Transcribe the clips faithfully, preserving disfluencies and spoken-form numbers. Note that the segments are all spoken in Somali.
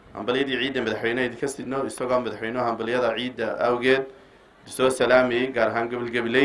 hambaliyadii ciidda madaxweynaha idinka sidno isagoo madaxweynuhu hambaliyada ciidda awgeed soo salaamay gaar ahaan gobol Gabiley.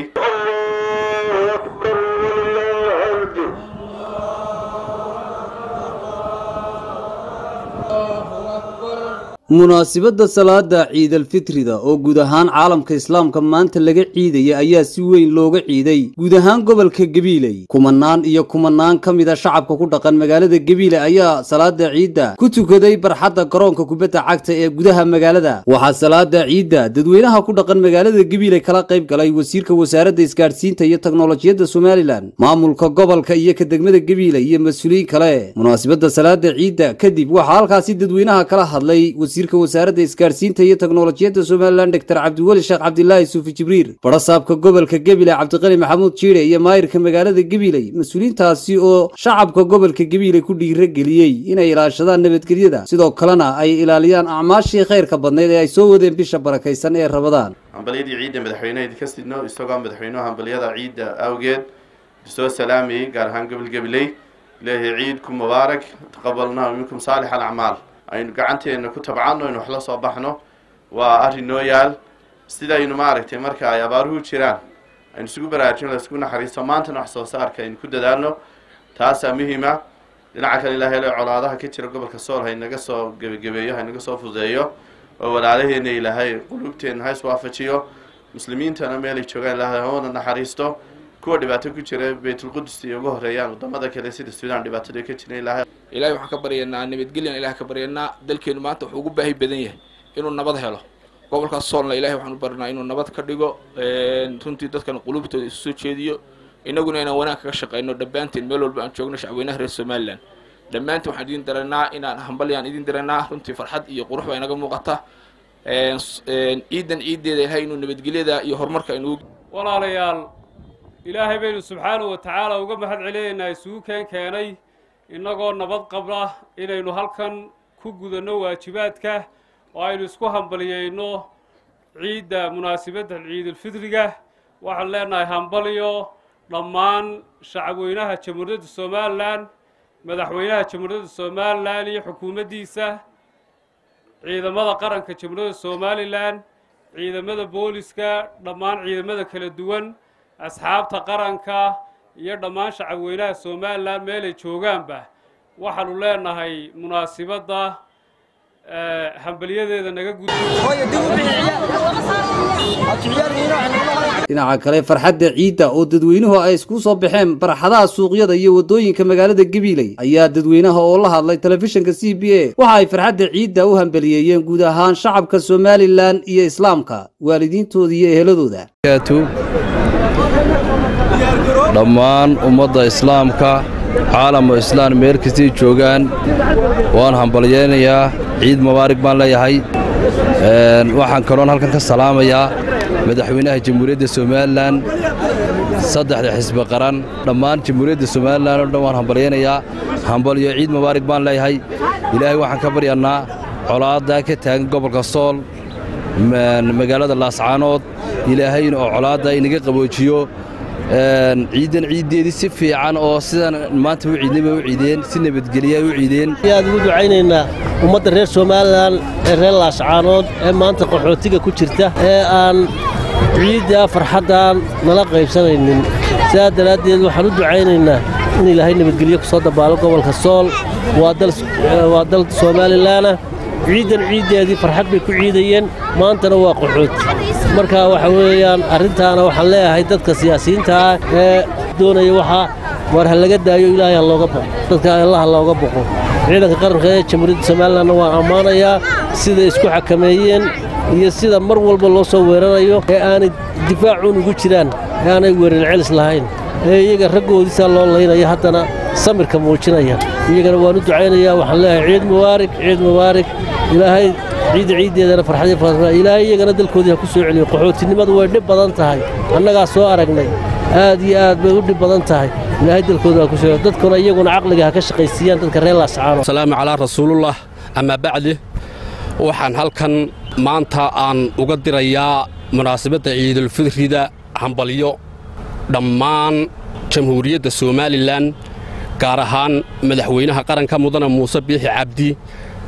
munaasabada salaada ciid al-fitrida oo guud ahaan caalamka islaamka maanta laga ciidaya ayaa si weyn looga ciiday guud ahaan gobolka Gabiley. kumanaan iyo kumanaan kamida shacabka ku dhaqan magaalada Gabiley ayaa salaada ciidda ku tukaday barxadda garoonka kubadda cagta ee gudaha magaalada. waxaa salaada ciidda dadweynaha ku dhaqan magaalada Gabiley kala qayb galay wasiirka wasaaradda isgaarsiinta iyo teknoolajiyadda Somaliland, maamulka gobolka iyo ka degmada Gabiley iyo mas'uuliyiin kale. munaasabada salaada ciidda kadib waxaa halkaasi dadweynaha kala hadlay wasiirka wasaaradda isgaarsiinta iyo teknoolajiyadda Somaliland Doctor Cabdiwali Sheekh Cabdilaahi Suufi Jibriil, barasaabka gobolka Gabiley Cabdiqani Maxamuud Jiire iyo maayirka magaalada Gabiley. mas'uuliyiintaasi oo shacabka gobolka Gabiley ku dhiirigeliyay inay ilaashadaan nabadgelyada sidoo kalena ay ilaaliyaan acmaashii khayrka badneed ee ay soo wadeen bisha barakaysan ee Ramadaan. hambaliyadii ciidda madaxweynaha idinka sidno isagoo madaxweynuhu hambaliyada ciidda awgeed soo salaamay gaar ahaan gobol Gabiley. ilaahay ciidku mubaarak, taqabbalnaa minkum saalih al-a'maal. aynu gacanteena ku tabcano in wax la soo baxno waa arrin noo yaal sida aynu maaragtay marka ay abaaruhu jiraan aynu isugu baraarujino la isku naxariisto maantana wax soo saarka aynu ku dadaalno taasa muhiima. dhinaca kale ilaahay la colaadaha ka jira gobolka Sool hay naga soo gabagabeeyo hay naga soo fudeeyo oo walaalaheena ilaahay qulubteena ha iswaafajiyo, muslimiintana meel ay joogaan ilaahay ha wada naxariisto, kuwa dhibaato ku jira Baytul Qudus iyo ugu horeeyaan wadamada kale sida Suudaan dhibaatada ka jira ilaahay ilaahay waxaan ka baryaynaa nabadgelyo, ilaahay ka baryaynaa dalkeenu maanta wuxuu ugu baahi badan yahay inuu nabad helo. gobolka Soolna ilaahay waxaan u barnaa inuu nabad ka dhigo, ee runtii dadkan qulubtooda isu soo jeediyo, inaguna inaan wanaag ka shaqeyno dhammaanteen meel walba aan joogno shacweynaha reer Somaliland. dhammaanteen waxaan idin dareennaa inaan hambaliyaan idin dareennaa runtii farxad iyo qurux baa inaga muuqata. ee ciidan ciideeda ilaahay inuu nabadgelyada iyo horumarka inuu walaalayaal ilaahay baynu subxaanahu wa tacaala uga mahad celinaynaa isugu keen keenay inagoo nabad qabna inaynu halkan ku gudano waajibaadka oo aynu isku hambaliyeyno ciidda munaasabadda ciid al-fitriga. waxaan leenahay hambaliyo dhammaan shacabweynaha jamhuuriyadda Somaliland, madaxweynaha jamhuuriyadda Somaliland iyo xukuumaddiisa, ciidamada qaranka jamhuuriyadda Somaliland, ciidamada booliska, dhammaan ciidamada kala duwan, asxaabta qaranka iyo dhammaan shacabweynaha Somaliland meel ay joogaanba. waxaanu leenahay munaasabada ee hambaliyadeeda naga dhinaca kale farxadda ciidda oo dadweynuhu ay isku soo baxeen barxadaha suuqyada iyo wadooyinka magaalada Gabiley ayaa dadweynaha oo la hadlay telefishinka C B A waxa ay farxadda ciidda u hambaliyeeyeen guud ahaan shacabka Somaliland iyo islaamka, waalidiintooda iyo eheladooda. dhammaan ummadda islaamka caalamka islaam meel kasta joogaan waan hambaliyeynayaa ciid mubaarak baan leeyahay. een waxaan kaloon halkan ka salaamayaa madaxweynaha jamhuuriyadda Somaliland, saddexda xisbi qaran, dhammaan jamhuuriyadda Somaliland oo dhan waan hambaliyeynayaa. hambaliyo ciid mubaarak baan leeyahay. ilaahay waxaan ka baryanaa colaadda ka taagan gobolka Sool magaalada Laascaanood ilaahay oo colaadda inaga qaboojiyo. een ciidan ciideedii si fiican oo sidan maanta u ciidnimo u ciideen si nabadgelyo u ciideen. aad ugu ducaynaynaa ummadda reer Somaliland ee reer Laascaanood ee maanta qaxootiga ku jirta ee aan ciidda farxadan nala qaybsanaynin. sidaa daraadeed waxaan u ducaynaynaa in ilaahay nabadgelyo ku soo dabaalo gobolka Sool. waa dal waa dal Somaliland ciidan ciideedii farxad bay ku ciidayeen, maantana waa qaxooti. marka waxa weeyaan arrintaana waxaan leeyahay dadka siyaasiyiinta ah ee doonaya waxa war hal laga daayo ilaahay looga baqo, dadka Allah looga baqo. ciidanka qaranka ee jamhuuriyadda Somaliland waa amaanayaa sida isku xakameeyeen iyo sida mar walba loo soo weerarayo ee aanay difaacuun ugu jiraan, ee aanay weerar celis lahayn, ee iyaga raggoodiisa loo leeyahay haddana samirka muujinaya. iyagana waan u ducaynayaa, waxaan leeyahay ciid mubaarak, ciid mubaarak. ilaahay ciid ciideedana farxadii farxad ilaahay iyagana dalkoodii ha ku soo celiyo. qaxootinimadu way dhib badan tahay, annagaa soo aragnay, aad iyo aad bay u dhib badan tahay. ilaahay dalkooda ha ku soo dadkuna iyaguna caqliga ha ka shaqaysiiyaan dadka reer Laascaanood. salaamu calaa rasuulullah ama bacdi. waxaan halkan maanta aan uga dirayaa munaasabadda ciid al-fitrida hambaliyo dhammaan jamhuuriyadda Somaliland, gaar ahaan madaxweynaha qaranka mudane Muuse Biixi Cabdi,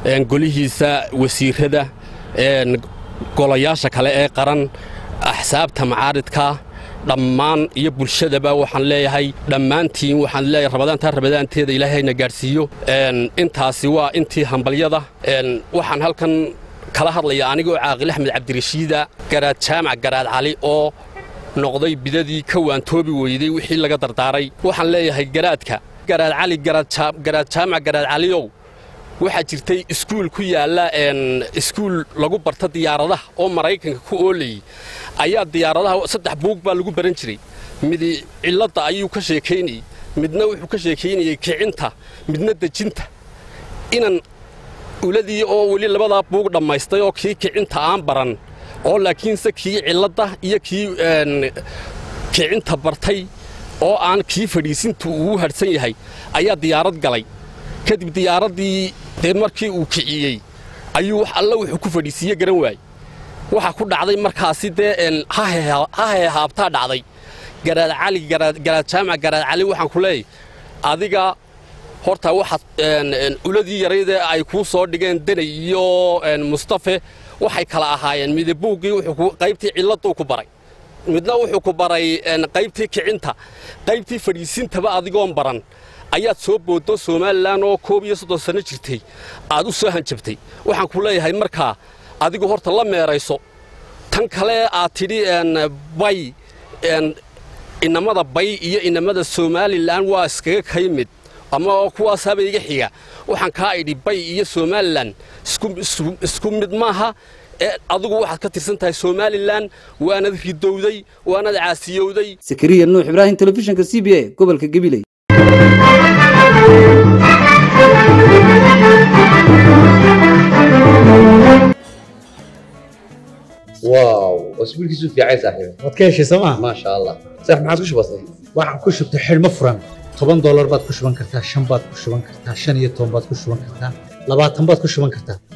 golihiisa wasiirada golayaasha kale ee qaran axsaabta macaaridka dhammaan iyo bulshadaba waxaan leeyahay dhammaantiin waxaan leeyahay rabadaantaa rabadaanteeda ilaahayna gaadhsiiyo intaasi waa intii hambalyada waxaan halkan kala hadlaya anigoo caaqil axmed cabdirashiida garaad jaamac garaad cali oo noqday bidadii ka waantoobi weyday wixii laga dardaaray waxaan leeyahay garaadka garaad cali garaad jaamac garaad caliyow waxaa jirtay iskuul ku yaalla iskuul lagu barta diyaaradaha oo maraykanka ku oolayay ayaa diyaaradaha saddex buug baa lagu baran jiray midi cilladda ayuu ka sheekaynayey midna wuxuu ka sheekaynayey kicinta midna dejinta inan uladii oo weli labadaa buug dhammaystay oo kii kicinta aan baran oo laakiinse kii cilladda iyo kii kicinta bartay oo aan kii fadhiisintu ugu hadhsan yahay ayaa diyaarad galay kadib diyaaraddii dee markii uu kiciyey ayuu wax alla wuxuu ku fadhiisiiye garan waayey waxaa ku dhacday markaasi dee ha heehaabtaa dhacday garaad cali garaad jaamac garaad cali waxaan ku leeyahay adiga horta waxaad uladii yaraydee ay kuu soo dhigeen danay iyo mustafe waxay kala ahaayeen midabuuggii wuxuu qaybtii cilladuu ku baray midna wuxuu ku baray qaybtii kicinta qaybtii fadhiisintaba adigoon baran ayaad soo booddo Soomaaliland oo koob iyo soddon sano jirtay aad u soo hanjabtay waxaan ku leeyahay markaa adigu horta la meerayso tan kale aad tidhi bay inamada bay iyo inamada Soomaaliland waa iskaga kaymid ama kuwaas haba iga xiga waxaan ka idhi bay iyo Soomaaliland isku isku mid maaha adigu waxaad ka tirsan tahay Soomaaliland waana ridowday waana caasiyowday Sakariya Nuux Ibrahim telefishinka C B A gobolka Gabiley واو اسبوع كيسو في عايز صاحبي wadkeeshi sama ما شاء الله صح ما عادش بسيط waxaan ku shubtay xilmo furan toban dollar baad ku shuban kartaa shan baad ku shuban kartaa shan iyo toban baad ku shuban kartaa labaatan baad ku shuban kartaa